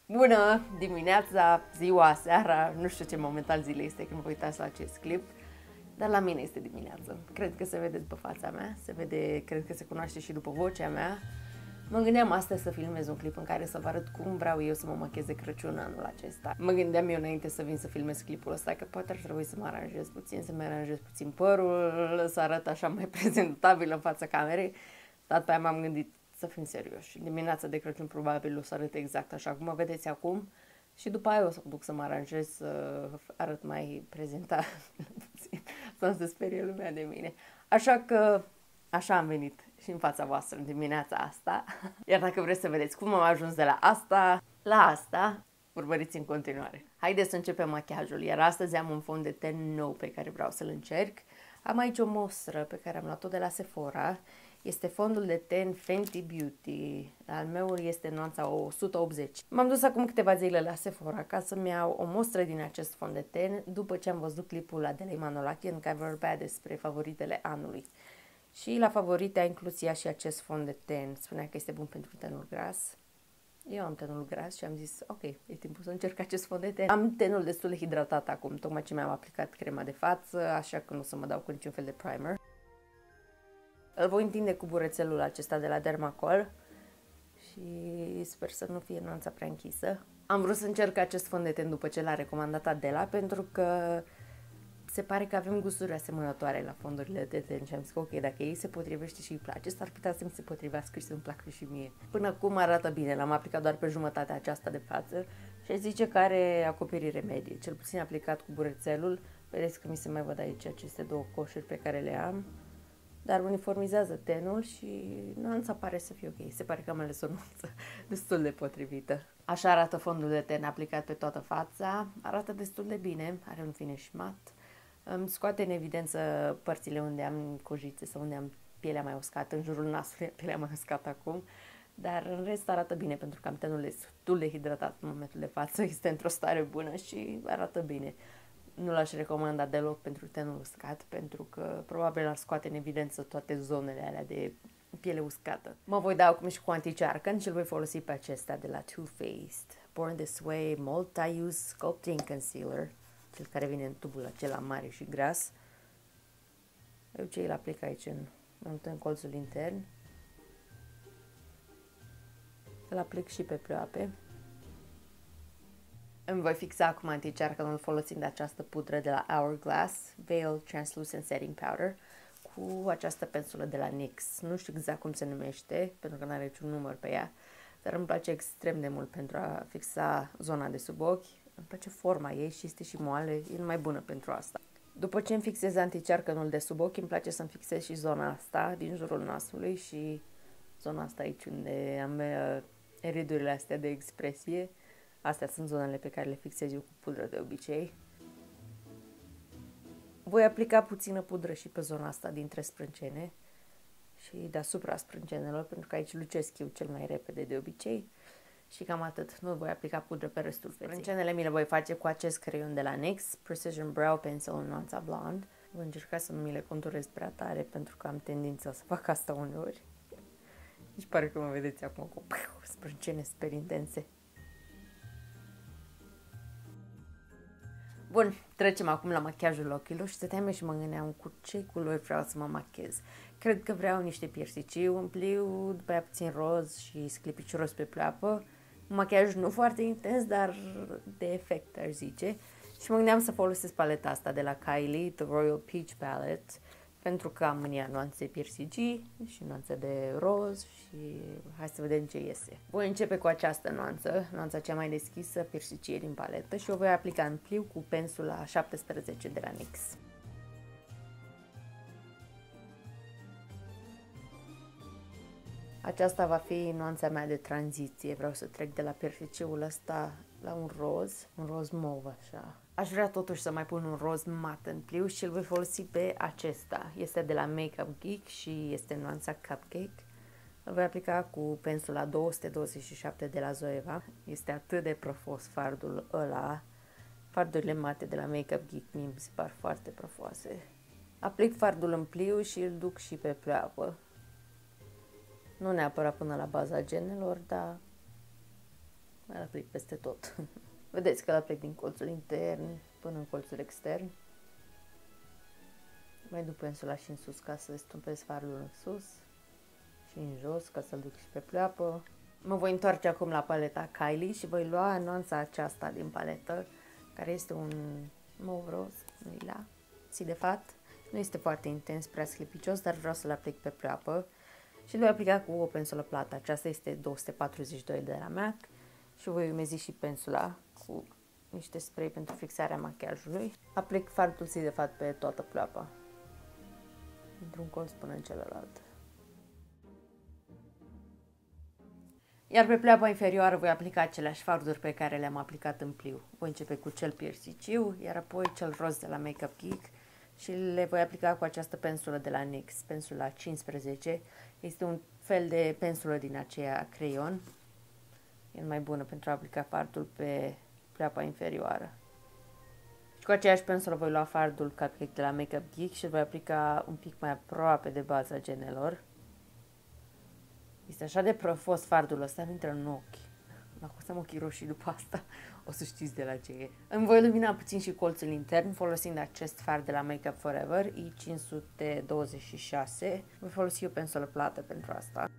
Bună dimineața, ziua, seara, nu știu ce moment al zilei este când vă uitați la acest clip, dar la mine este dimineață. Cred că se vede după fața mea, se vede, cred că se cunoaște și după vocea mea. Mă gândeam astăzi să filmez un clip în care să vă arăt cum vreau eu să mă machez de Crăciun anul acesta. Mă gândeam eu înainte să vin să filmez clipul ăsta că poate ar trebui să mă aranjez puțin, să-mi aranjez puțin părul, să arăt așa mai prezentabil în fața camerei, dar pe aia m-am gândit să fim serioși. Dimineața de Crăciun probabil o să arăt exact așa cum mă vedeți acum și după aia o să mă duc să mă aranjez să arăt mai prezentabil puțin, să nu se sperie lumea de mine. Așa că așa am venit și în fața voastră în dimineața asta. Iar dacă vreți să vedeți cum am ajuns de la asta la asta, urmăriți în continuare. Haideți să începem machiajul, iar astăzi am un fond de ten nou pe care vreau să-l încerc. Am aici o mostră pe care am luat-o de la Sephora. Este fondul de ten Fenty Beauty. Al meu este nuanța 180. M-am dus acum câteva zile la Sephora ca să-mi iau o mostră din acest fond de ten după ce am văzut clipul la Adelei Manolache în care vorbea despre favoritele anului. Și la favorite a inclus ea și acest fond de ten. Spunea că este bun pentru tenul gras. Eu am tenul gras și am zis, ok, e timpul să încerc acest fond de ten. Am tenul destul de hidratat acum, tocmai ce mi-am aplicat crema de față, așa că nu o să mă dau cu niciun fel de primer. Îl voi întinde cu burețelul acesta de la Dermacol și sper să nu fie nuanța prea închisă. Am vrut să încerc acest fond de ten după ce l-a recomandat Adela, pentru că se pare că avem gusturi asemănătoare la fondurile de ten și am zis că ok, dacă ei se potrivește și îi place, s-ar putea să mi se potrivească și să-mi placă și mie. Până acum arată bine, l-am aplicat doar pe jumătatea aceasta de față și zice că are acoperire medie, cel puțin aplicat cu burețelul. Vedeți că mi se mai văd aici aceste două coșuri pe care le am, dar uniformizează tenul și nuanța pare să fie ok. Se pare că am ales o nuanță destul de potrivită. Așa arată fondul de ten aplicat pe toată fața, arată destul de bine, are un finish mat. Îmi scoate în evidență părțile unde am cojițe sau unde am pielea mai uscată, în jurul nasului pielea mai uscată acum, dar în rest arată bine pentru că am tenul destul de hidratat în momentul de față, este într-o stare bună și arată bine. Nu l-aș recomanda deloc pentru tenul uscat, pentru că probabil ar scoate în evidență toate zonele alea de piele uscată. Mă voi da acum și cu anti-cearcăn și îl voi folosi pe acesta de la Too Faced. Born This Way Multi-Use Sculpting Concealer, cel care vine în tubul acela mare și gras. Eu ce îl aplic aici în colțul intern. Îl aplic și pe pleoape. Îmi voi fixa acum anti-cearcănul folosind această pudră de la Hourglass, Veil Translucent Setting Powder, cu această pensulă de la NYX. Nu știu exact cum se numește, pentru că nu are niciun număr pe ea, dar îmi place extrem de mult pentru a fixa zona de sub ochi. Îmi place forma ei și este și moale, e mai bună pentru asta. După ce îmi fixez anticearcănul de sub ochi, îmi place să-mi fixez și zona asta din jurul nasului și zona asta aici unde am ridurile astea de expresie. Astea sunt zonele pe care le fixez eu cu pudră de obicei. Voi aplica puțină pudră și pe zona asta dintre sprâncene și deasupra sprâncenelor, pentru că aici lucesc eu cel mai repede de obicei. Și cam atât. Nu voi aplica pudră pe restul feței. Sprâncenele mi le voi face cu acest creion de la NYX, Precision Brow Pencil în nuanța blonde. Voi încerca să nu mi le conturez prea tare, pentru că am tendința să fac asta uneori. Deci pare că mă vedeți acum cu sprâncene super intense. Bun, trecem acum la machiajul ochilor și stăteam și mă gândeam cu ce culori vreau să mă machez. Cred că vreau niște piersicii, un pliu, după aia puțin roz și sclipici roz pe pleoapă. Un machiaj nu foarte intens, dar de efect, aș zice. Și mă gândeam să folosesc paleta asta de la Kylie, The Royal Peach Palette, pentru că am în ea nuanțe piersicii și nuanțe de roz și hai să vedem ce iese. Voi începe cu această nuanță, nuanța cea mai deschisă, piersicie din paletă și o voi aplica în pliu cu pensula 17 de la NYX. Aceasta va fi nuanța mea de tranziție, vreau să trec de la piersiciul ăsta la un roz mov așa. Aș vrea totuși să mai pun un roz mat în pliu și îl voi folosi pe acesta. Este de la Makeup Geek și este nuanța Cupcake. Îl voi aplica cu pensula 227 de la Zoeva. Este atât de profos fardul ăla. Fardurile mate de la Makeup Geek mi se par foarte profoase. Aplic fardul în pliu și îl duc și pe pleoapă. Nu neapărat până la baza genelor, dar Mai aplic peste tot. Vedeți că l-aplic din colțul intern până în colțul extern. Mai duc pensula și în sus ca să estompez fardul în sus și în jos ca să-l duc și pe pleoapă. Mă voi întoarce acum la paleta Kylie și voi lua nuanța aceasta din paletă, care este un mauve roz, lila, de fapt. Nu este foarte intens, prea sclipicios, dar vreau să-l aplic pe pleoapă și îl voi aplica cu o pensulă plată. Aceasta este 242 de la MAC și voi umezi și pensula cu niște spray pentru fixarea machiajului. Aplic fardul de fapt pe toată pleoapa, într-un colț până în celălalt. Iar pe pleoapa inferioară voi aplica aceleași farduri pe care le-am aplicat în pliu. Voi începe cu cel piersiciu, iar apoi cel roz de la Makeup Geek și le voi aplica cu această pensulă de la NYX, pensula 15. Este un fel de pensulă din aceea creion. E mai bună pentru a aplica fardul pe pleoapa inferioară. Și cu aceeași pensulă voi lua fardul Cupcake de la Makeup Geek și îl voi aplica un pic mai aproape de baza genelor. Este așa de profos fardul ăsta, îmi intră în ochi. Dacă o să am ochii roșii după asta, o să știți de la ce e. Îmi voi lumina puțin și colțul intern folosind acest fard de la Makeup Forever, I526. Voi folosi o pensulă plată pentru asta.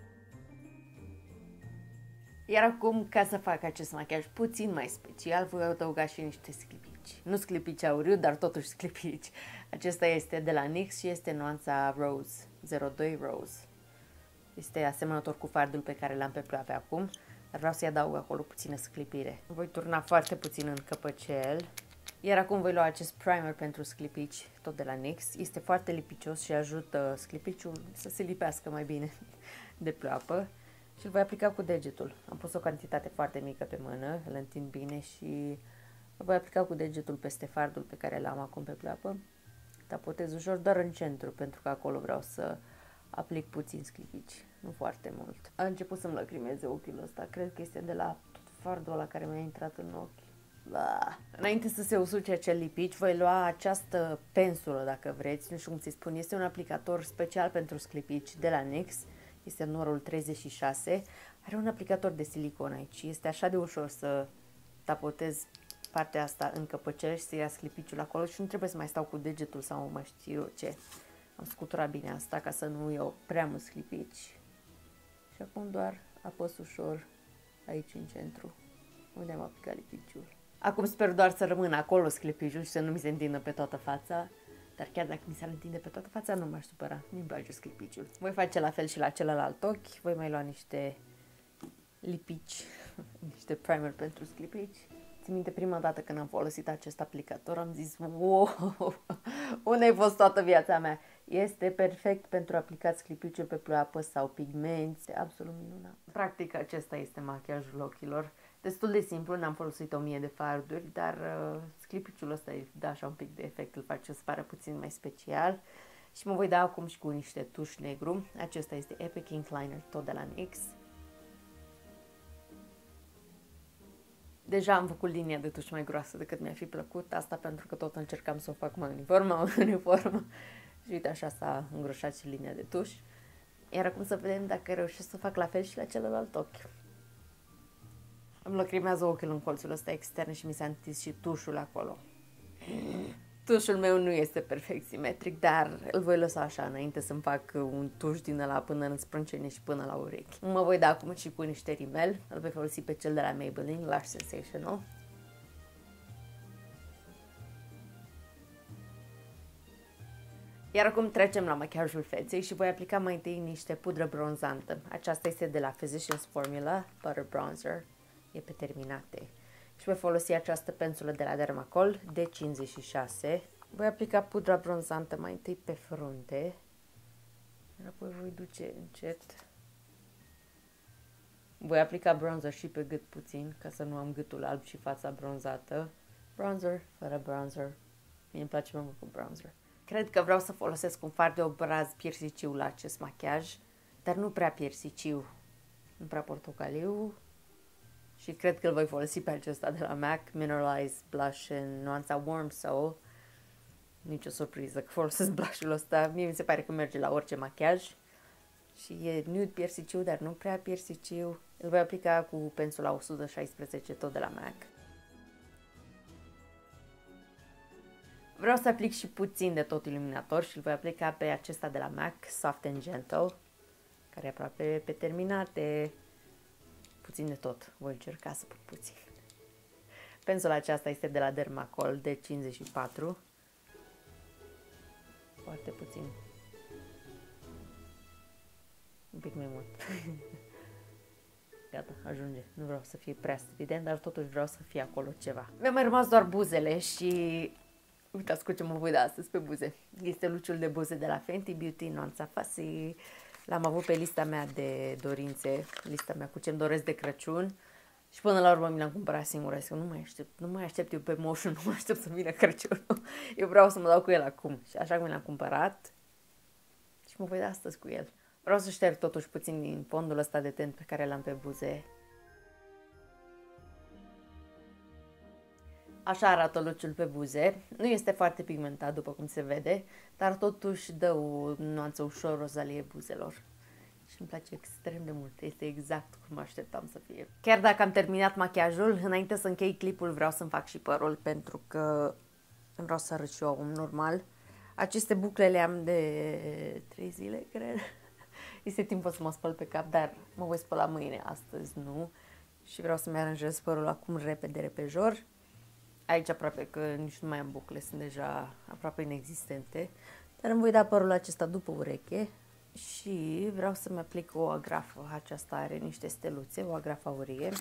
Iar acum, ca să fac acest machiaj puțin mai special, voi adăuga și niște sclipici. Nu sclipici auriu, dar totuși sclipici. Acesta este de la NYX și este nuanța Rose, 02 Rose. Este asemănător cu fardul pe care l-am pe pleoape acum, dar vreau să-i adaug acolo puțină sclipire. Voi turna foarte puțin în căpăcel. Iar acum voi lua acest primer pentru sclipici, tot de la NYX. Este foarte lipicios și ajută sclipiciul să se lipească mai bine de pleoapă. Și îl voi aplica cu degetul. Am pus o cantitate foarte mică pe mână, îl întind bine și îl voi aplica cu degetul peste fardul pe care l-am acum pe pleoapă. Tapotez ușor doar în centru, pentru că acolo vreau să aplic puțin sclipici, nu foarte mult. A început să-mi lacrimeze ochiul ăsta, cred că este de la tot fardul ăla care mi-a intrat în ochi. Bah. Înainte să se usuce acel lipici, voi lua această pensulă, dacă vreți, nu știu cum ți spun, este un aplicator special pentru sclipici de la NYX, este numărul 36, are un aplicator de silicon aici, este așa de ușor să tapotez partea asta în căpăcel și să ia sclipiciul acolo și nu trebuie să mai stau cu degetul sau mai știu eu ce. Am scuturat bine asta ca să nu iau prea mulți sclipici. Și acum doar apăs ușor aici în centru, unde am aplicat lipiciul. Acum sper doar să rămână acolo sclipiciul și să nu mi se întindă pe toată fața. Dar chiar dacă mi s-ar întinde pe toată fața, nu m-aș supăra. Nu-mi place sclipiciul. Voi face la fel și la celălalt ochi. Voi mai lua niște lipici, niște primer pentru sclipici. Țin minte prima dată când am folosit acest aplicator, am zis, wow, unde ai fost toată viața mea? Este perfect pentru aplicat sclipiciul pe pleoapă sau pigmenți, absolut minunat. Practic acesta este machiajul ochilor. Destul de simplu, n-am folosit 1000 de farduri, dar sclipiciul ăsta îi dă așa un pic de efect, îl face să pară puțin mai special. Și mă voi da acum și cu niște tuș negru. Acesta este Epic Ink Liner, tot de la NYX. Deja am făcut linia de tuș mai groasă decât mi-a fi plăcut, asta pentru că tot încercam să o fac mai uniformă. Și uite, așa s-a îngroșat și linia de tuș. Iar acum să vedem dacă reușesc să fac la fel și la celălalt ochi. Îmi lacrimează ochiul în colțul ăsta extern și mi s-a întins și tușul acolo. Tușul meu nu este perfect simetric, dar îl voi lăsa așa înainte să-mi fac un tuș din ăla până în sprâncene și până la urechi. Mă voi da acum și cu niște rimel. Îl voi folosi pe cel de la Maybelline, Lash Sensational. Iar acum trecem la machiajul feței și voi aplica mai întâi niște pudră bronzantă. Aceasta este de la Physicians Formula Butter Bronzer. E pe terminate. Și voi folosi această pensulă de la Dermacol D56. Voi aplica pudra bronzantă mai întâi pe frunte. Iar apoi voi duce încet. Voi aplica bronzer și pe gât puțin, ca să nu am gâtul alb și fața bronzată. Bronzer, fără bronzer. Mie îmi place mai mult cu bronzer. Cred că vreau să folosesc un fard de obraz piersiciu la acest machiaj, dar nu prea piersiciu, nu prea portocaliu. Și cred că îl voi folosi pe acesta de la MAC, Mineralized Blush în nuanța Warm Soul. Nici o surpriză că folosesc blush-ul ăsta, mie mi se pare că merge la orice machiaj. Și e nude piersiciu, dar nu prea piersiciu. Îl voi aplica cu pensula 116 tot de la MAC. Vreau să aplic și puțin de tot iluminator și îl voi aplica pe acesta de la MAC, Soft and Gentle, care e aproape pe terminate. Puțin de tot, voi încerca să pun puțin. Pensula aceasta este de la Dermacol de 54. Foarte puțin. Un pic mai mult. Gata, ajunge. Nu vreau să fie prea strident, dar totuși vreau să fie acolo ceva. Mi-a mai rămas doar buzele și uitați cu ce mă voi da astăzi pe buze. Este luciul de buze de la Fenty Beauty, Nuanța Fussy. L-am avut pe lista mea de dorințe, lista mea cu ce-mi doresc de Crăciun. Și până la urmă mi l-am cumpărat singură. Zic, nu mai aștept eu pe moșul, nu mai aștept să vină Crăciunul. Eu vreau să mă dau cu el acum. Și așa că mi l-am cumpărat și mă voi da astăzi cu el. Vreau să șterg totuși puțin din fondul ăsta de tent pe care l-am pe buze. Așa arată luciul pe buze. Nu este foarte pigmentat, după cum se vede, dar totuși dă o nuanță ușor rozalie buzelor. Și îmi place extrem de mult. Este exact cum așteptam să fie. Chiar dacă am terminat machiajul, înainte să închei clipul vreau să-mi fac și părul, pentru că vreau să arăt și eu om normal. Aceste bucle le am de 3 zile, cred. Este timpul să mă spăl pe cap, dar mă voi spăla mâine, astăzi nu. Și vreau să-mi aranjez părul acum repede, repejor. Aici aproape că nici nu mai am bucle, sunt deja aproape inexistente. Dar îmi voi da părul acesta după ureche și vreau să-mi aplic o agrafă. Aceasta are niște steluțe, o agrafă aurie,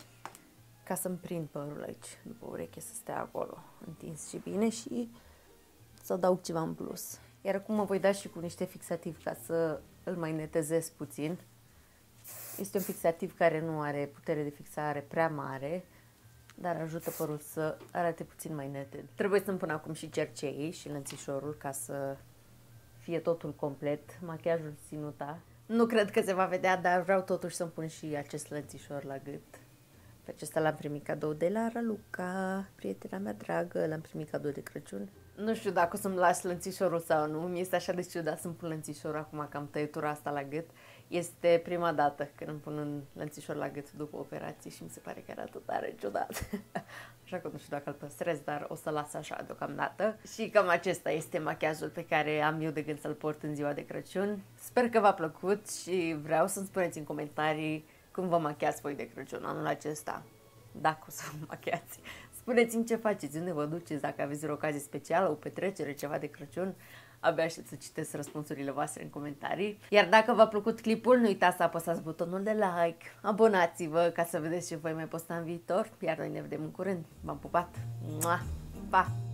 ca să-mi prind părul aici după ureche, să stea acolo întins și bine și să dau ceva în plus. Iar acum mă voi da și cu niște fixativi ca să îl mai netezez puțin. Este un fixativ care nu are putere de fixare prea mare, dar ajută părul să arate puțin mai neted. Trebuie să-mi pun acum și cerceii și lănțișorul ca să fie totul complet, machiajul ținuta. Nu cred că se va vedea, dar vreau totuși să-mi pun și acest lănțișor la gât. Pe acesta l-am primit cadou de la Raluca, prietena mea dragă, l-am primit cadou de Crăciun. Nu știu dacă o să-mi las lănțișorul sau nu, mi este așa de ciudat să-mi pun lănțișorul acum că am tăietura asta la gât. Este prima dată când îmi pun un lănțișor la gât după operație și mi se pare că arată tare ciudat. Așa că nu știu dacă îl păstrez, dar o să las așa deocamdată. Și cam acesta este machiajul pe care am eu de gând să-l port în ziua de Crăciun. Sper că v-a plăcut și vreau să-mi spuneți în comentarii cum vă machiați voi de Crăciun anul acesta. Dacă o să vă machiați. Spuneți-mi ce faceți, unde vă duceți, dacă aveți o ocazie specială, o petrecere, ceva de Crăciun. Abia aștept să citesc răspunsurile voastre în comentarii. Iar dacă v-a plăcut clipul, nu uitați să apăsați butonul de like, abonați-vă ca să vedeți ce voi mai posta în viitor. Iar noi ne vedem în curând. V-am pupat! Mua! Pa!